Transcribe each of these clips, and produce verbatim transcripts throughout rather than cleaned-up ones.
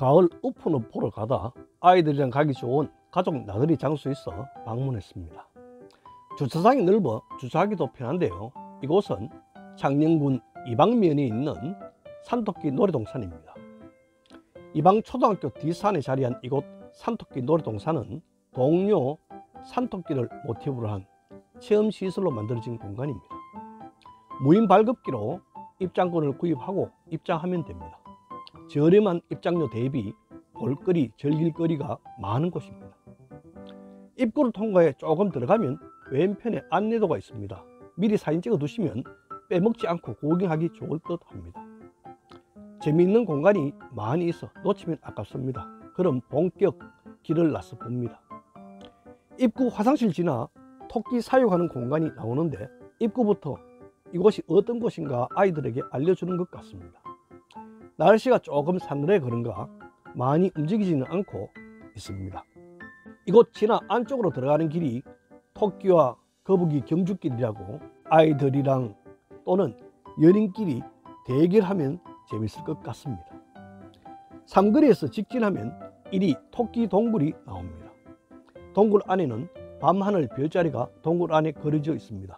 가을 우프는 보러 가다 아이들이랑 가기 좋은 가족 나들이 장소에 있어 방문했습니다. 주차장이 넓어 주차하기도 편한데요. 이곳은 창녕군 이방면에 있는 산토끼 놀이동산입니다. 이방초등학교 뒷산에 자리한 이곳 산토끼 놀이동산은 동료 산토끼를 모티브로 한 체험시설로 만들어진 공간입니다. 무인 발급기로 입장권을 구입하고 입장하면 됩니다. 저렴한 입장료 대비 볼거리, 즐길거리가 많은 곳입니다. 입구를 통과해 조금 들어가면 왼편에 안내도가 있습니다. 미리 사진 찍어 두시면 빼먹지 않고 구경하기 좋을 듯 합니다. 재미있는 공간이 많이 있어 놓치면 아깝습니다. 그럼 본격 길을 나서 봅니다. 입구 화장실 지나 토끼 사육하는 공간이 나오는데 입구부터 이곳이 어떤 곳인가 아이들에게 알려주는 것 같습니다. 날씨가 조금 싸늘해 그런가 많이 움직이지는 않고 있습니다. 이곳 지나 안쪽으로 들어가는 길이 토끼와 거북이 경주길이라고 아이들이랑 또는 연인끼리 대결하면 재밌을 것 같습니다. 삼거리에서 직진하면 이리 토끼 동굴이 나옵니다. 동굴 안에는 밤하늘 별자리가 동굴 안에 그려져 있습니다.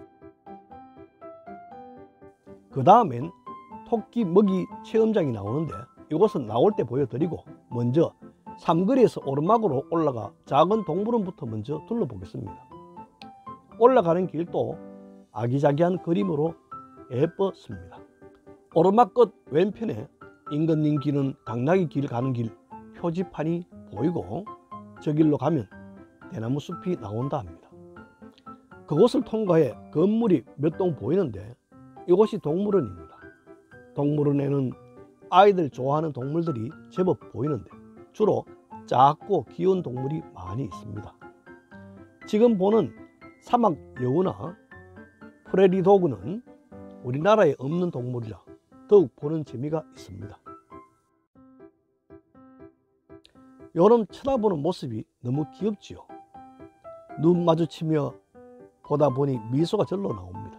그 다음엔 토끼 먹이 체험장이 나오는데 이곳은 나올 때 보여드리고 먼저 삼거리에서 오르막으로 올라가 작은 동물원부터 먼저 둘러보겠습니다. 올라가는 길도 아기자기한 그림으로 예뻤습니다. 오르막 끝 왼편에 임금님 길은 당나귀 길 가는 길 표지판이 보이고 저 길로 가면 대나무 숲이 나온다 합니다. 그곳을 통과해 건물이 몇 동 보이는데 이곳이 동물원입니다. 동물원에는 아이들 좋아하는 동물들이 제법 보이는데 주로 작고 귀여운 동물이 많이 있습니다. 지금 보는 사막 여우나 프레리 도그는 우리나라에 없는 동물이라 더욱 보는 재미가 있습니다. 여름 쳐다보는 모습이 너무 귀엽지요. 눈 마주치며 보다 보니 미소가 절로 나옵니다.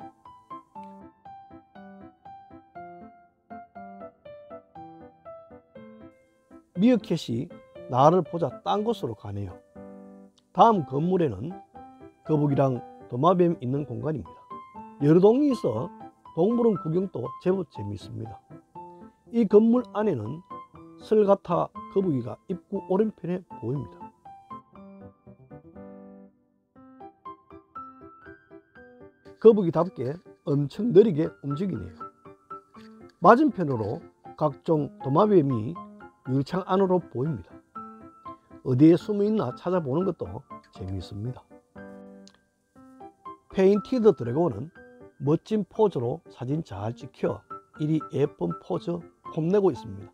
미어캣이 나를 보자 딴 곳으로 가네요. 다음 건물에는 거북이랑 도마뱀 있는 공간입니다. 여러 동이 있어 동물원 구경도 제법 재미있습니다. 이 건물 안에는 설가타 거북이가 입구 오른편에 보입니다. 거북이답게 엄청 느리게 움직이네요. 맞은편으로 각종 도마뱀이 유리창 안으로 보입니다. 어디에 숨어 있나 찾아보는 것도 재미있습니다. 페인티드 드래곤은 멋진 포즈로 사진 잘 찍혀 이리 예쁜 포즈 폼내고 있습니다.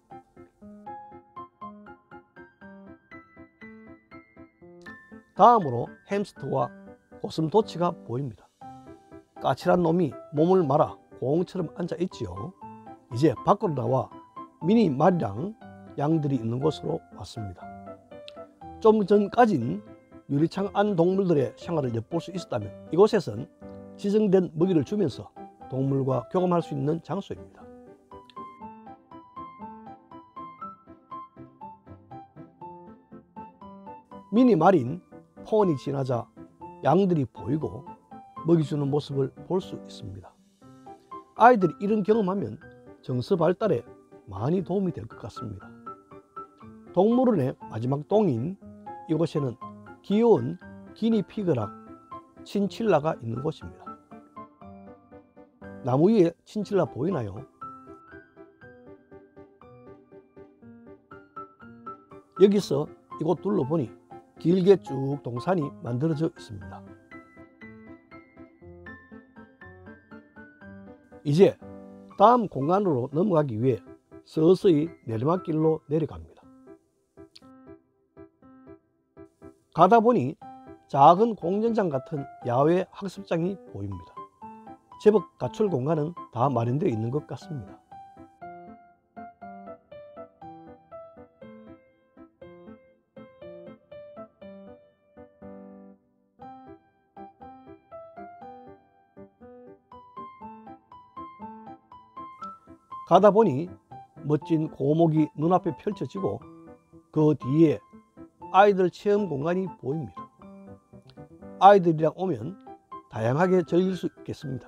다음으로 햄스터와 고슴도치가 보입니다. 까칠한 놈이 몸을 말아 공처럼 앉아 있지요. 이제 밖으로 나와 미니 말이랑 양들이 있는 곳으로 왔습니다. 좀 전까진 유리창 안 동물들의 생활을 엿볼 수 있었다면 이곳에선 지정된 먹이를 주면서 동물과 교감할 수 있는 장소입니다. 미니 말인 폰이 지나자 양들이 보이고 먹이 주는 모습을 볼 수 있습니다. 아이들이 이런 경험하면 정서 발달에 많이 도움이 될 것 같습니다. 동물원의 마지막 동인 이곳에는 귀여운 기니피그랑 친칠라가 있는 곳입니다. 나무 위에 친칠라 보이나요? 여기서 이곳 둘러보니 길게 쭉 동산이 만들어져 있습니다. 이제 다음 공간으로 넘어가기 위해 서서히 내리막길로 내려갑니다. 가다 보니 작은 공연장 같은 야외 학습장이 보입니다. 제법 갖출 공간은 다 마련되어 있는 것 같습니다. 가다 보니 멋진 고목이 눈앞에 펼쳐지고 그 뒤에 아이들 체험 공간이 보입니다. 아이들이랑 오면 다양하게 즐길 수 있겠습니다.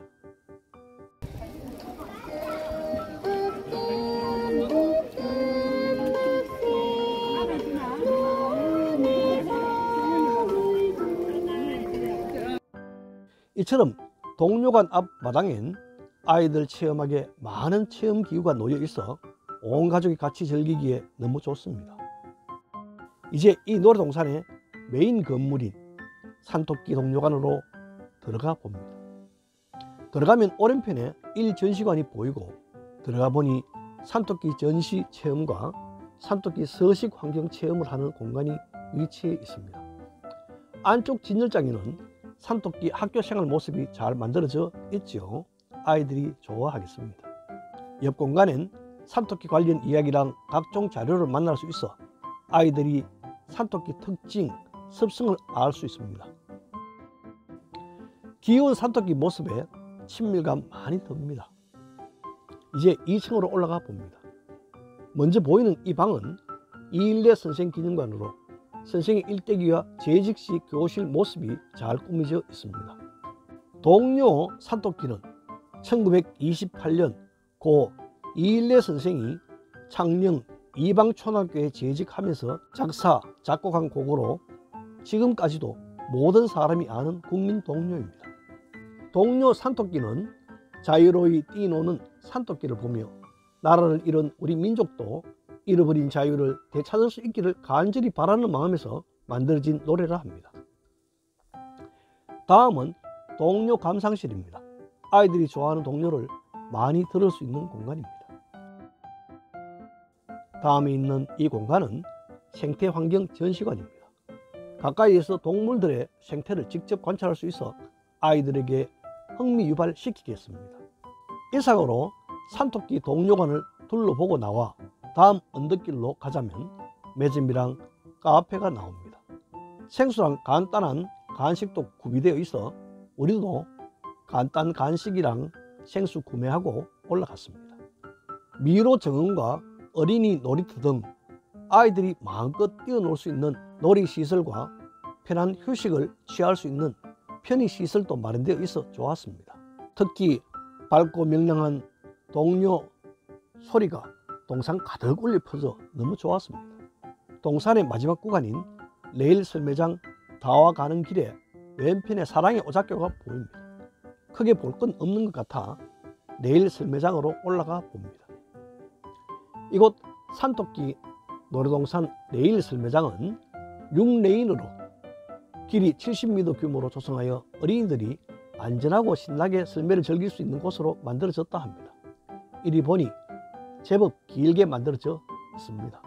이처럼 동료관 앞 마당엔 아이들 체험하기에 많은 체험기구가 놓여 있어 온 가족이 같이 즐기기에 너무 좋습니다. 이제 이 놀이동산의 메인 건물인 산토끼 동료관으로 들어가 봅니다. 들어가면 오른편에 일 전시관이 보이고 들어가 보니 산토끼 전시 체험과 산토끼 서식 환경 체험을 하는 공간이 위치해 있습니다. 안쪽 진열장에는 산토끼 학교 생활 모습이 잘 만들어져 있죠. 아이들이 좋아하겠습니다. 옆 공간엔 산토끼 관련 이야기랑 각종 자료를 만날 수 있어 아이들이 산토끼 특징, 습성을 알 수 있습니다. 귀여운 산토끼 모습에 친밀감 많이 듭니다. 이제 이 층으로 올라가 봅니다. 먼저 보이는 이 방은 이일레 선생 기념관으로 선생의 일대기와 재직시 교실 모습이 잘 꾸며져 있습니다. 동료 산토끼는 천구백이십팔 년 고 이일레 선생이 창녕 이방초등학교에 재직하면서 작사, 작곡한 곡으로 지금까지도 모든 사람이 아는 국민 동요입니다. 동료 산토끼는 자유로이 뛰노는 산토끼를 보며 나라를 잃은 우리 민족도 잃어버린 자유를 되찾을 수 있기를 간절히 바라는 마음에서 만들어진 노래라 합니다. 다음은 동료 감상실입니다. 아이들이 좋아하는 동요를 많이 들을 수 있는 공간입니다. 다음에 있는 이 공간은 생태환경 전시관입니다. 가까이에서 동물들의 생태를 직접 관찰할 수 있어 아이들에게 흥미 유발시키겠습니다. 이상으로 산토끼 동료관을 둘러보고 나와 다음 언덕길로 가자면 매점이랑 카페가 나옵니다. 생수랑 간단한 간식도 구비되어 있어 우리도 간단 간식이랑 생수 구매하고 올라갔습니다. 미로 정원과 어린이 놀이터 등 아이들이 마음껏 뛰어놀 수 있는 놀이시설과 편한 휴식을 취할 수 있는 편의시설도 마련되어 있어 좋았습니다. 특히 밝고 명랑한 동료 소리가 동산 가득 울려 퍼져 너무 좋았습니다. 동산의 마지막 구간인 레일 설매장 다와 가는 길에 왼편에 사랑의 오작교가 보입니다. 크게 볼 건 없는 것 같아 레일 설매장으로 올라가 봅니다. 이곳 산토끼 놀이동산 레일 설매장은 육 레인으로 길이 칠십 미터 규모로 조성하여 어린이들이 안전하고 신나게 설매를 즐길 수 있는 곳으로 만들어졌다 합니다. 이리 보니 제법 길게 만들어져 있습니다.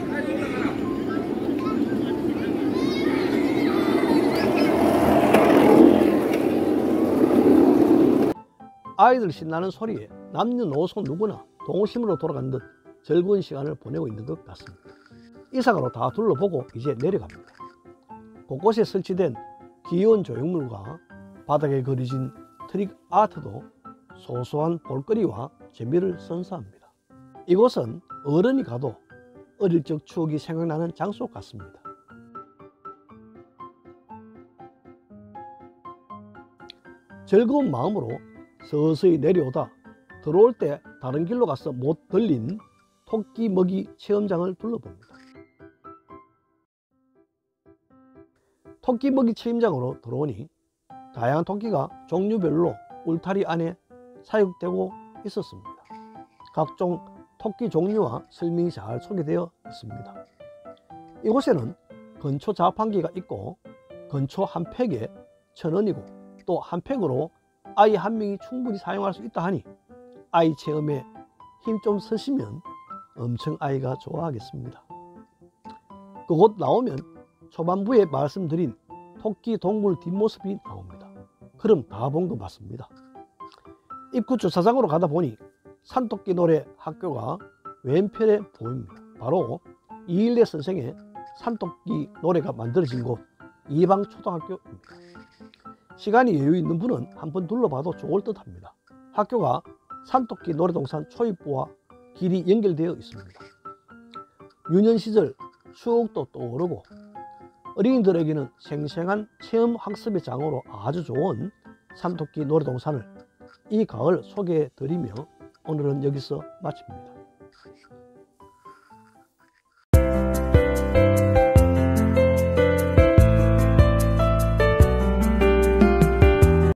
아이들 신나는 소리에 남녀노소 누구나 동심으로 돌아간 듯 즐거운 시간을 보내고 있는 것 같습니다. 이상으로 다 둘러보고 이제 내려갑니다. 곳곳에 설치된 귀여운 조형물과 바닥에 그려진 트릭 아트도 소소한 볼거리와 재미를 선사합니다. 이곳은 어른이 가도 어릴 적 추억이 생각나는 장소 같습니다. 즐거운 마음으로 서서히 내려오다 들어올 때 다른 길로 가서 못 들린 토끼 먹이 체험장을 둘러봅니다. 토끼 먹이 체험장으로 들어오니 다양한 토끼가 종류별로 울타리 안에 사육되고 있었습니다. 각종 토끼 종류와 설명이 잘 소개되어 있습니다. 이곳에는 건초 자판기가 있고 건초 한 팩에 천 원이고 또 한 팩으로 아이 한 명이 충분히 사용할 수 있다 하니 아이 체험에 힘 좀 쓰시면 엄청 아이가 좋아하겠습니다. 그곳 나오면 초반부에 말씀드린 토끼 동굴 뒷모습이 나옵니다. 그럼 다 본 것 맞습니다. 입구 주차장으로 가다 보니 산토끼 노래 학교가 왼편에 보입니다. 바로 이일레 선생의 산토끼 노래가 만들어진 곳 이방초등학교입니다. 시간이 여유 있는 분은 한번 둘러봐도 좋을 듯 합니다. 학교가 산토끼 놀이동산 초입부와 길이 연결되어 있습니다. 유년 시절 추억도 떠오르고 어린이들에게는 생생한 체험 학습의 장으로 아주 좋은 삼토끼 놀이동산을 이 가을 소개해 드리며 오늘은 여기서 마칩니다.